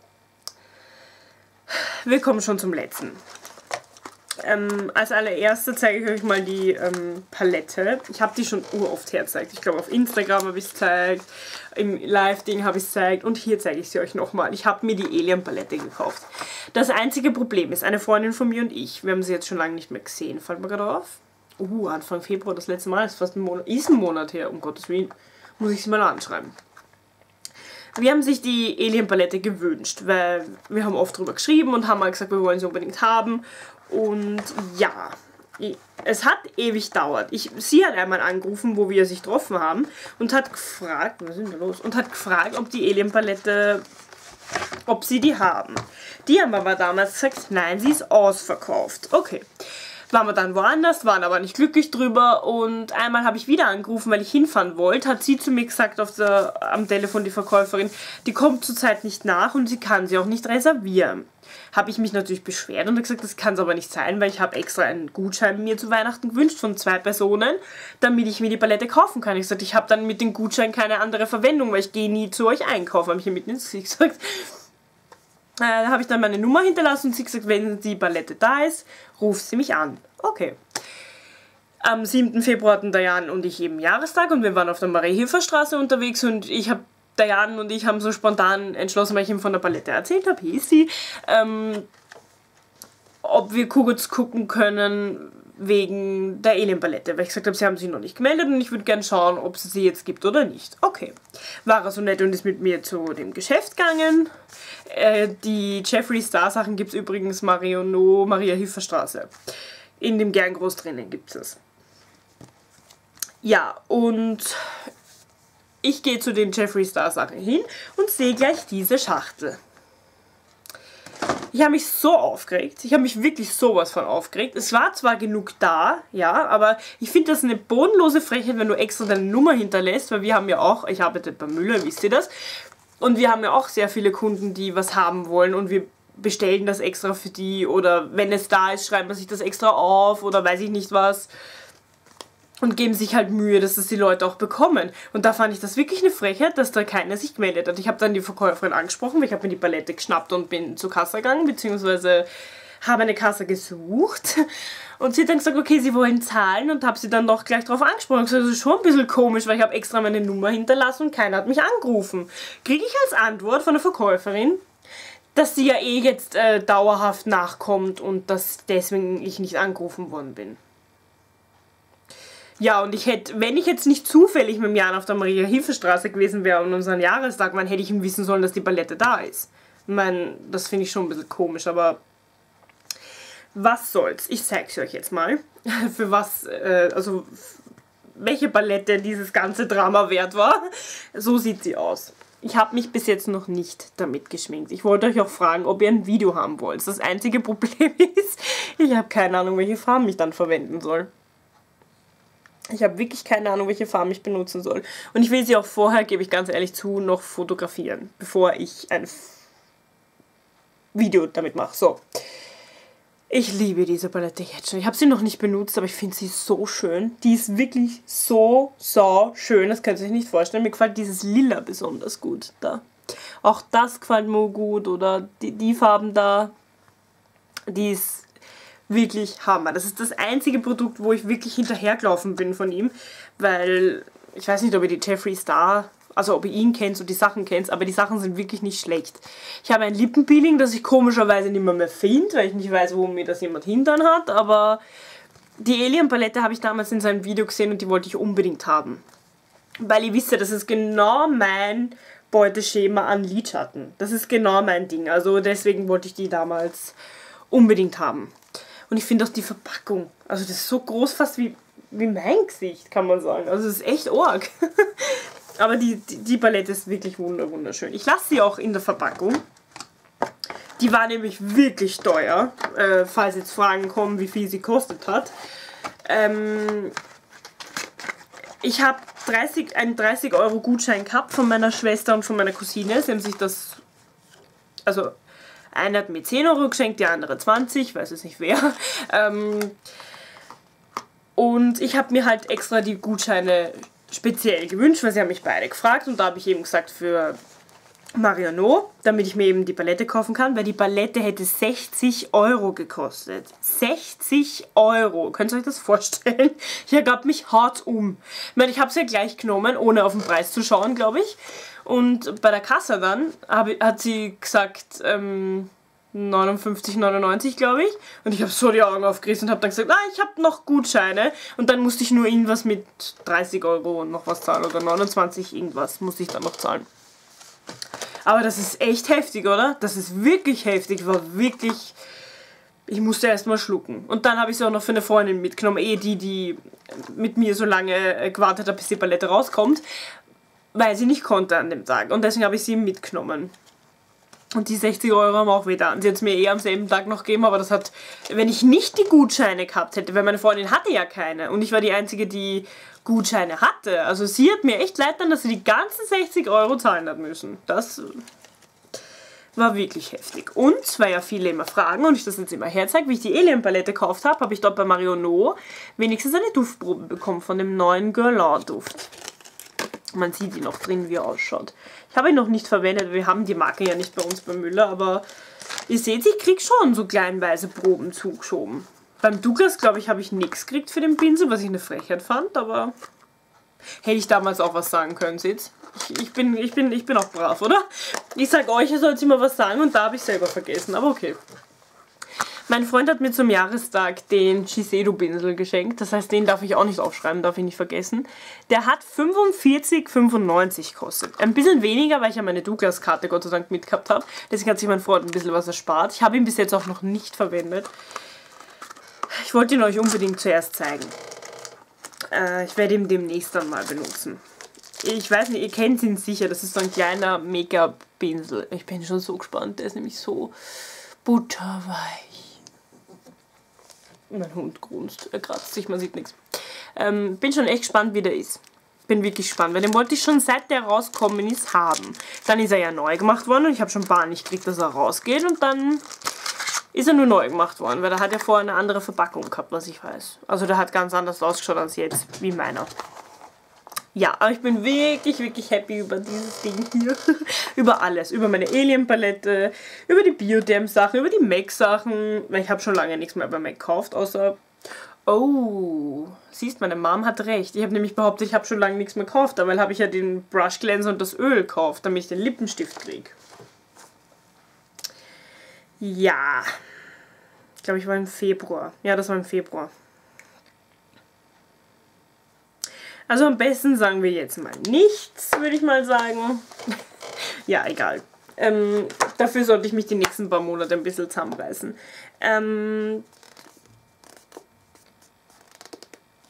Wir kommen schon zum letzten. Als allererstes zeige ich euch mal die Palette. Ich habe die schon oft hergezeigt. Ich glaube auf Instagram habe ich es gezeigt, im Live-Ding habe ich es gezeigt und hier zeige ich sie euch nochmal. Ich habe mir die Alien Palette gekauft. Das einzige Problem ist, eine Freundin von mir und ich, wir haben sie jetzt schon lange nicht mehr gesehen, fällt mir gerade auf. Anfang Februar das letzte Mal, ist fast ein Monat, ist ein Monat her, um Gottes Willen, muss ich sie mal anschreiben. Wir haben sich die Alien Palette gewünscht, weil wir haben oft drüber geschrieben und haben mal gesagt, wir wollen sie unbedingt haben. Und ja, es hat ewig gedauert. Sie hat einmal angerufen, wo wir sich getroffen haben und hat gefragt, was ist denn da los? Und hat gefragt, ob die Alien Palette, ob sie die haben. Die haben aber damals gesagt, nein, sie ist ausverkauft. Okay. Waren wir dann woanders, waren aber nicht glücklich drüber und einmal habe ich wieder angerufen, weil ich hinfahren wollte, hat sie zu mir gesagt am Telefon, die Verkäuferin, die kommt zurzeit nicht nach und sie kann sie auch nicht reservieren. Habe ich mich natürlich beschwert und gesagt, das kann es aber nicht sein, weil ich habe extra einen Gutschein mir zu Weihnachten gewünscht von 2 Personen, damit ich mir die Palette kaufen kann. Ich sagte, ich habe dann mit dem Gutschein keine andere Verwendung, weil ich gehe nie zu euch einkaufen, habe ich ihr mitten ins Gesicht gesagt. Da habe ich dann meine Nummer hinterlassen und sie gesagt, wenn die Palette da ist, ruft sie mich an. Okay. Am 7. Februar hatten Diane und ich eben Jahrestag und wir waren auf der Marie-Hilfer-Straße unterwegs und Diane und ich haben so spontan entschlossen, weil ich ihm von der Palette erzählt habe, hieß sie, ob wir kurz gucken können wegen der Alien-Palette, weil ich gesagt habe, sie haben sich noch nicht gemeldet und ich würde gerne schauen, ob es sie jetzt gibt oder nicht. Okay. War er so nett und ist mit mir zu dem Geschäft gegangen. Die Jeffree Star Sachen gibt es übrigens Maria-Hilfer-Straße. In dem Gerngroß drinnen gibt es. Ja, und ich gehe zu den Jeffree Star Sachen hin und sehe gleich diese Schachtel. Ich habe mich so aufgeregt. Ich habe mich wirklich sowas von aufgeregt. Es war zwar genug da, ja, aber ich finde das eine bodenlose Frechheit, wenn du extra deine Nummer hinterlässt, weil wir haben ja auch, ich arbeite bei Müller, wisst ihr das? Und wir haben ja auch sehr viele Kunden, die was haben wollen und wir bestellen das extra für die oder wenn es da ist, schreiben wir sich das extra auf oder weiß ich nicht was und geben sich halt Mühe, dass das die Leute auch bekommen. Und da fand ich das wirklich eine Frechheit, dass da keiner sich gemeldet hat. Ich habe dann die Verkäuferin angesprochen, weil ich habe mir die Palette geschnappt und bin zur Kasse gegangen, beziehungsweise habe eine Kasse gesucht. Und sie hat dann gesagt, okay, sie wollen zahlen und habe sie dann doch gleich darauf angesprochen. Ich habe gesagt, das ist schon ein bisschen komisch, weil ich habe extra meine Nummer hinterlassen und keiner hat mich angerufen. Kriege ich als Antwort von der Verkäuferin, dass sie ja eh jetzt dauerhaft nachkommt und dass deswegen ich nicht angerufen worden bin. Ja, und wenn ich jetzt nicht zufällig mit dem Jan auf der Maria-Hilfer-Straße gewesen wäre und unseren Jahrestag, dann hätte ich ihm wissen sollen, dass die Palette da ist. Ich meine, das finde ich schon ein bisschen komisch, aber was soll's? Ich zeig's euch jetzt mal. Für was, also welche Palette dieses ganze Drama wert war. So sieht sie aus. Ich habe mich bis jetzt noch nicht damit geschminkt. Ich wollte euch auch fragen, ob ihr ein Video haben wollt. Das einzige Problem ist, ich habe keine Ahnung, welche Farben ich dann verwenden soll. Ich habe wirklich keine Ahnung, welche Farben ich benutzen soll. Und ich will sie auch vorher, gebe ich ganz ehrlich zu, noch fotografieren, bevor ich ein Video damit mache. So. Ich liebe diese Palette jetzt schon. Ich habe sie noch nicht benutzt, aber ich finde sie so schön. Die ist wirklich so schön. Das könnt ihr euch nicht vorstellen. Mir gefällt dieses Lila besonders gut. Da. Auch das gefällt mir gut. Oder die Farben da. Die ist wirklich Hammer. Das ist das einzige Produkt, wo ich wirklich hinterhergelaufen bin von ihm. Weil, ich weiß nicht, ob ihr die Jeffree Star, also ob ihr ihn kennt und die Sachen kennt, aber die Sachen sind wirklich nicht schlecht. Ich habe ein Lippenpeeling, das ich komischerweise nicht mehr finde, weil ich nicht weiß, wo mir das jemand hintern hat, aber die Alien Palette habe ich damals in seinem Video gesehen und die wollte ich unbedingt haben. Weil ihr wisst ja, das ist genau mein Beuteschema an Lidschatten. Das ist genau mein Ding, also deswegen wollte ich die damals unbedingt haben. Und ich finde auch die Verpackung, also das ist so groß fast wie mein Gesicht, kann man sagen. Also es ist echt arg. Aber die Palette ist wirklich wunderschön. Ich lasse sie auch in der Verpackung. Die war nämlich wirklich teuer, falls jetzt Fragen kommen, wie viel sie kostet hat. Ich habe einen 30€ Gutschein gehabt von meiner Schwester und von meiner Cousine. Sie haben sich das, also eine hat mir 10€ geschenkt, die andere 20, ich weiß jetzt nicht wer. Und ich habe mir halt extra die Gutscheine speziell gewünscht, weil sie haben mich beide gefragt. Und da habe ich eben gesagt für Mariano, damit ich mir eben die Palette kaufen kann, weil die Palette hätte 60€ gekostet. 60€! Könnt ihr euch das vorstellen? Ich ergab mich hart um. Ich meine, ich habe es ja gleich genommen, ohne auf den Preis zu schauen, glaube ich. Und bei der Kasse dann hat sie gesagt, 59,99 glaube ich. Und ich habe so die Augen aufgerissen und habe dann gesagt, ich habe noch Gutscheine. Und dann musste ich nur irgendwas mit 30€ und noch was zahlen. Oder 29 irgendwas musste ich dann noch zahlen. Aber das ist echt heftig, oder? Das ist wirklich heftig. War wirklich... Ich musste erstmal schlucken. Und dann habe ich sie auch noch für eine Freundin mitgenommen. Die mit mir so lange gewartet hat, bis die Palette rauskommt. Weil sie nicht konnte an dem Tag. Und deswegen habe ich sie mitgenommen. Und die 60€ haben auch wieder an. Sie hat es mir am selben Tag noch gegeben, aber das hat, wenn ich nicht die Gutscheine gehabt hätte, weil meine Freundin hatte ja keine und ich war die Einzige, die Gutscheine hatte. Also sie hat mir echt leid dann, dass sie die ganzen 60€ zahlen hat müssen. Das war wirklich heftig. Und, weil ja viele immer fragen und ich das jetzt immer herzeige, wie ich die Alien Palette gekauft habe, habe ich dort bei Mariano wenigstens eine Duftprobe bekommen von dem neuen Guerlain Duft. Man sieht ihn noch drin, wie er ausschaut. Ich habe ihn noch nicht verwendet, wir haben die Marke ja nicht bei uns bei Müller, aber ihr seht, ich kriege schon so kleinweise Proben zugeschoben. Beim Douglas, glaube ich, habe ich nichts gekriegt für den Pinsel, was ich eine Frechheit fand, aber hätte ich damals auch was sagen können, seht. Ich bin auch brav, oder? Ich sage euch, ihr sollt immer was sagen und da habe ich selber vergessen, aber okay. Mein Freund hat mir zum Jahrestag den Shiseido-Pinsel geschenkt. Das heißt, den darf ich auch nicht aufschreiben, darf ich nicht vergessen. Der hat 45,95 gekostet. Ein bisschen weniger, weil ich ja meine Douglas-Karte Gott sei Dank mitgehabt habe. Deswegen hat sich mein Freund ein bisschen was erspart. Ich habe ihn bis jetzt auch noch nicht verwendet. Ich wollte ihn euch unbedingt zuerst zeigen. Ich werde ihn demnächst dann mal benutzen. Ich weiß nicht, ihr kennt ihn sicher. Das ist so ein kleiner Make-up-Pinsel. Ich bin schon so gespannt. Der ist nämlich so butterweich. Mein Hund grunzt, er kratzt sich, man sieht nichts. Bin schon echt gespannt, wie der ist. Bin wirklich gespannt, weil den wollte ich schon seit der rausgekommen ist haben. Dann ist er ja neu gemacht worden und ich habe schon Bahn nicht gekriegt, dass er rausgeht und dann ist er nur neu gemacht worden, weil der hat ja vorher eine andere Verpackung gehabt, was ich weiß. Also der hat ganz anders ausgeschaut als jetzt, wie meiner. Ja, aber ich bin wirklich happy über dieses Ding hier. Über alles. Über meine Alien-Palette, über die Bioderm-Sachen, über die MAC-Sachen. Weil ich habe schon lange nichts mehr bei MAC gekauft, außer... Oh, siehst, meine Mom hat recht. Ich habe nämlich behauptet, ich habe schon lange nichts mehr gekauft. Dabei habe ich ja den Brush Cleanser und das Öl gekauft, damit ich den Lippenstift kriege. Ja. Ich glaube, ich war im Februar. Ja, das war im Februar. Also am besten sagen wir jetzt mal nichts, würde ich mal sagen. Ja, egal. Dafür sollte ich mich die nächsten paar Monate ein bisschen zusammenreißen.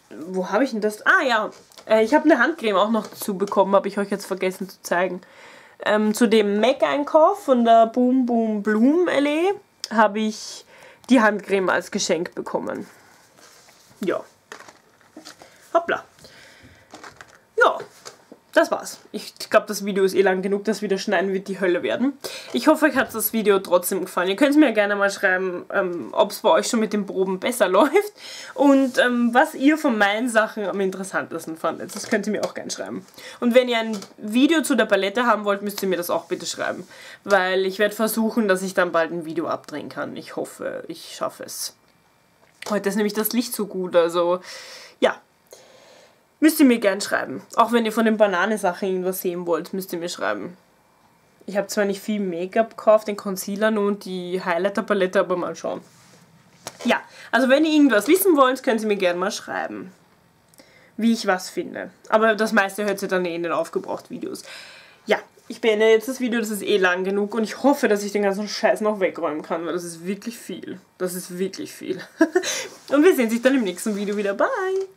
wo habe ich denn das? Ah ja, ich habe eine Handcreme auch noch dazu bekommen, habe ich euch jetzt vergessen zu zeigen. Zu dem MAC-Einkauf von der Boom Boom Bloom Allee habe ich die Handcreme als Geschenk bekommen. Ja. Hoppla. Ja, das war's. Ich glaube, das Video ist eh lang genug, das wieder schneiden wird die Hölle werden. Ich hoffe, euch hat das Video trotzdem gefallen. Ihr könnt mir gerne mal schreiben, ob es bei euch schon mit den Proben besser läuft und was ihr von meinen Sachen am interessantesten fandet. Das könnt ihr mir auch gerne schreiben. Und wenn ihr ein Video zu der Palette haben wollt, müsst ihr mir das auch bitte schreiben, weil ich werde versuchen, dass ich dann bald ein Video abdrehen kann. Ich hoffe, ich schaffe es. Heute ist nämlich das Licht so gut, also ja. Müsst ihr mir gern schreiben. Auch wenn ihr von den Banane-Sachen irgendwas sehen wollt, müsst ihr mir schreiben. Ich habe zwar nicht viel Make-up gekauft, den Concealer nur und die Highlighter-Palette, aber mal schauen. Ja, also wenn ihr irgendwas wissen wollt, könnt ihr mir gerne mal schreiben. Wie ich was finde. Aber das meiste hört ihr dann eh in den Aufgebraucht-Videos. Ja, ich beende jetzt das Video, das ist eh lang genug und ich hoffe, dass ich den ganzen Scheiß noch wegräumen kann, weil das ist wirklich viel. Das ist wirklich viel. Und wir sehen sich dann im nächsten Video wieder. Bye!